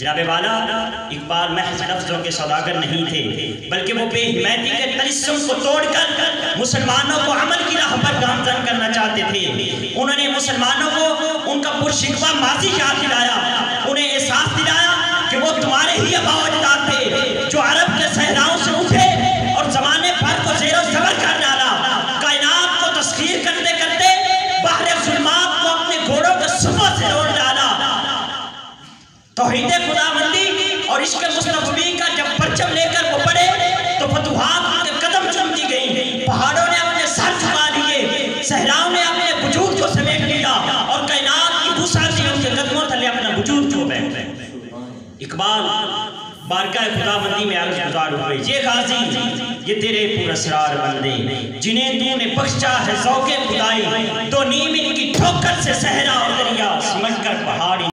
जनाबे वाला इकबाल महज लफ्ज़ों के सौदागर नहीं थे, बल्कि वो बेहिम्मती के तलिस्सुम को तोड़कर मुसलमानों को अमल की राह पर गामज़न करना चाहते थे। उन्होंने मुसलमानों को उनका पुरशिकवा माज़ी याद दिलाया, उन्हें एहसास दिलाया कि वो तुम्हारे ही आबा अजदाद थे जो अरब के सहराओं से उठे और ज़माने भर को ज़ेरो ज़बर कर डाला। कायनात को तस्खीर करते करते बहरे ज़ुल्मात को अपने घोड़ों के सुबह से रोक डाला। तौहीद खुदाबंदी और इश्क़ मुस्तफ़ी का जब परचम लेकर वो पड़े तो फतुहात के कदम चूमती गई। पहाड़ों ने अपने सर झुका लिए, सहराओं ने अपने वजूद को समेट लिया और कायनात की वुसाअत उनके कदमों तले अपना वजूद खो बैठे। इकबाल बारगाह खुदाबंदी में अर्ज़ गुज़ार हुए, ये गाज़ी ये तेरे पुरअसरार बंदे जिन्हें तूने बख्शा है ज़ौक़े खुदाई, तो नीम इनकी ठोकर से सहरा और दरिया सिमट कर पहाड़ी